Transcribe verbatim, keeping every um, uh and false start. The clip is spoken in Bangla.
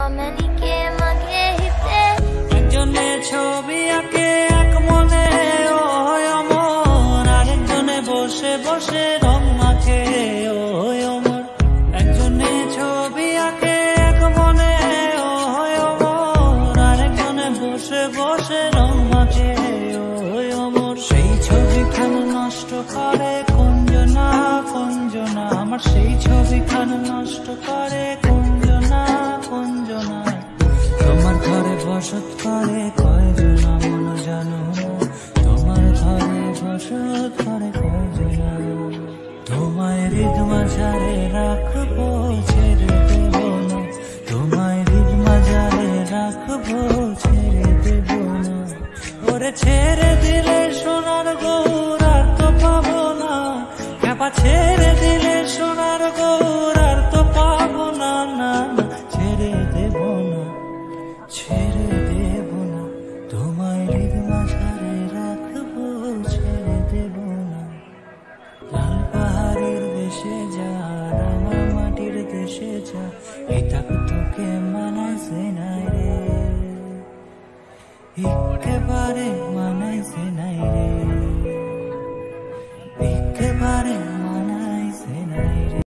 মানিকে মাগে হিতে একজনে ছবি আঁকে এক মনে ও অমর, আরেকজনে বসে বসে রং মাখে ও অমর। একজনে ছবি আঁকে এক মনে ও অমর, আরেকজনে বসে বসে রং মাখে ও অমর। সেই ছবিখান নষ্ট করে কুঞ্জনা কুঞ্জনা, আমার সেই ছবিখান নষ্ট করে কুঞ্জনা কুঞ্জনা। তোমার ঘরে বসত করে কয়জনা মন জানো না, তোমার ঘরে বসত করে কয়জনা। তোমায় হৃদ মাঝারে রাখবো ছেড়ে দেব না, তোমায় হৃদ মাঝারে রাখবো ছেড়ে দেব না। ওরে ছেড়ে দিলে সোনার গৌর আর তো পাবো না, ক্যাপা ছেড়ে দিলে সোনার গৌর আর তো পাবো না। না না ছেড়ে দেব না, ছেড়ে দেব না, তোমায় হৃদ মাঝারে রাখবো ছেড়ে দেব না। লাল পাহাড়ের দেশে যা, রাঙা মাটির দেশে যা, এটা তোকে মানাইছে নাই রে, একেবারে মানাইছে নাই রে, একেবারে